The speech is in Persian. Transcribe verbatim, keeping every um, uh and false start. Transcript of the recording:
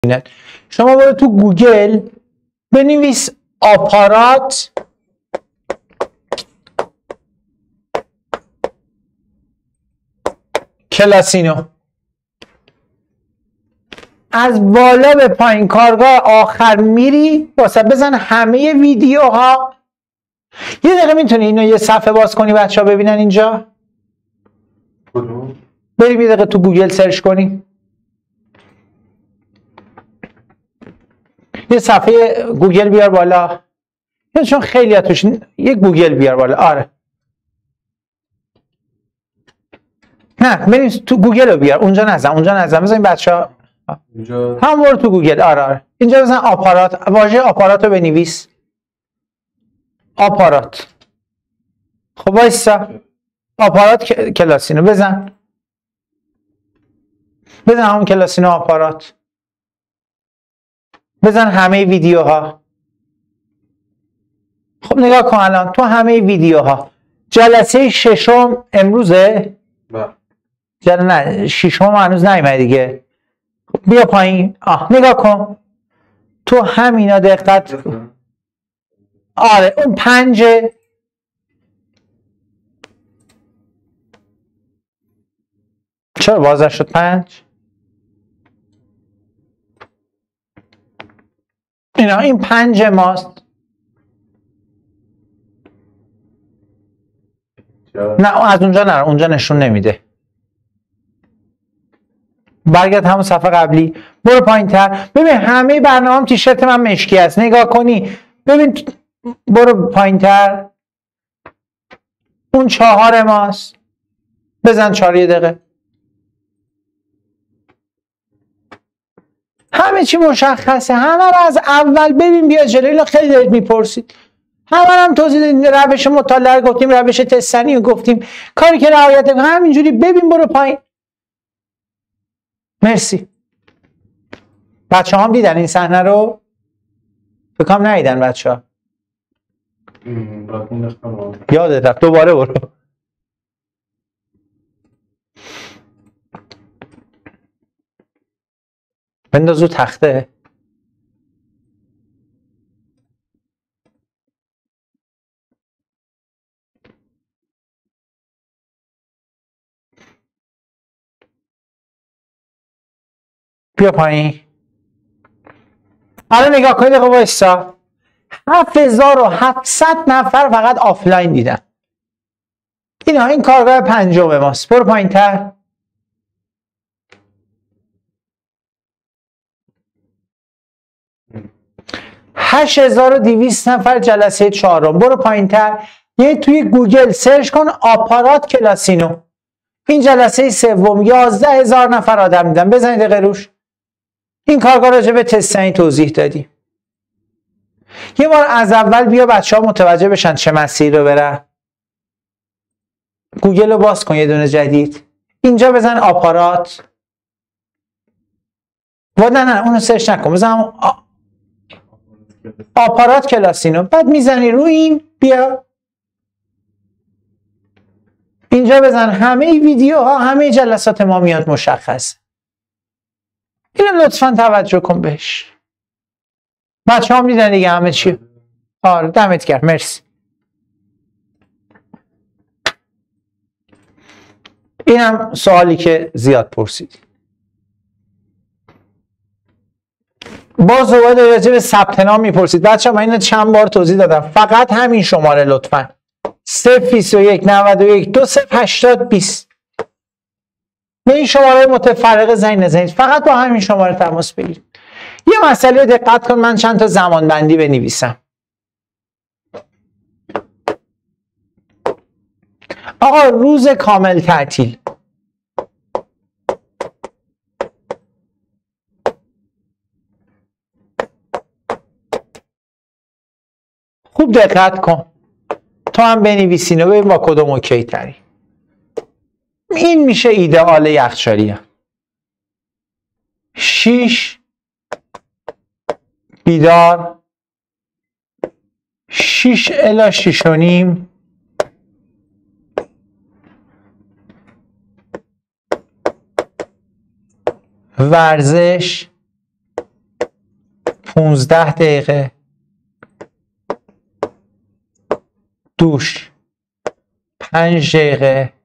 شما برو تو گوگل بنویس آپارات کلاسینو، از بالا به پایین کارگاه آخر میری واسه بزن همه ویدیوها. یه دقیقه میتونی اینو یه صفحه باز کنی بچه ها ببینن اینجا؟ بریم یه دقیقه تو گوگل سرچ کنیم. یه صفحه گوگل بیار بالا، چون خیلی ها توش. یه گوگل بیار بالا. آره نه بریم تو گوگل رو بیار، اونجا نزن اونجا نزن بزن این بچه ها هم برو تو گوگل. آره آره اینجا بزن آپارات، واژه آپارات رو بنویس. آپارات. خب وایسا، آپارات کلاسینو بزن بزن همون کلاسینو آپارات، بزن همه ویدیوها. خب نگاه کن الان تو همه ویدیوها جلسه ششم امروزه؟ جل... نه ششم هنوز نیومده دیگه. بیا پایین. آه نگاه کن تو همینا دقت. آره اون پنج چرا بازه شد پنج؟ اینا این پنج ماست. نه از اونجا نه، اونجا نشون نمیده. برگرد همون صفحه قبلی، برو پایین تر ببین همه برنامه تیشرت من مشکی است. نگاه کنی ببین، برو پایین تر، اون چهار ماست. بزن چهار یه دقیقه. همه چی مشخصه، همه رو از اول ببین بیا جلو. اینو خیلی دارید میپرسید، همه هم توضیح دادیم. روش مطالعه گفتیم، روش تستنی گفتیم، کاری که رعایت کنیم همینجوری. ببین برو پایین. مرسی. بچه هم دیدن این صحنه رو؟ فکرم ندیدن بچه ها. یادت رفت دوباره برو. بندازو تخته. بیا پایین. حالا نگاه کنید دقیقه وایسا. هفت هزار و هفتصد نفر فقط آفلاین دیدن. اینا این کارگاه پنجم ماست. برو پایین تر. هشت هزار و دویست نفر جلسه چهارم. برو پایین تر. یه توی گوگل سرچ کن آپارات کلاسینو. این جلسه سوم یازده هزار نفر آدم دیدن. بزنید دقیقه روش. این کارگاه راجع به تستنی توضیح دادیم. یه بار از اول بیا بچه ها متوجه بشن چه مسیر رو برن. گوگل رو باز کن یه دونه جدید. اینجا بزن آپارات. و نه نه اونو سرچ نکن، بزن آ... آپارات کلاسینو. بعد میزنی رو این. بیا اینجا بزن همه ویدیوها، همه جلسات ما میاد مشخص. اینو لطفا توجه کن بهش. بچه هم دیدن دیگه همه چی. آره دمت گرم. مرسی. اینم سوالی که زیاد پرسید. باز باید راجع به ثبت نام میپرسید. بچه من اینو چند بار توضیح دادم. فقط همین شماره لطفا صفر بیست و یک نود و یک دو صفر هشتاد بیست. به این شماره متفرقه زنگ نزنید، فقط با همین شماره تماس بگیرید. یه مسئله رو دقت کن، من چند تا زمان بندی بنویسم. آقا روز کامل تعطیل. خوب دقت کن، تو هم بنویسین و ببین با کدوم اوکی تری. این میشه ایدئال یخچالیه. شیش بیدار، شیش الی شیش و نیم ورزش، پونزده دقیقه دوش پنج دقیقه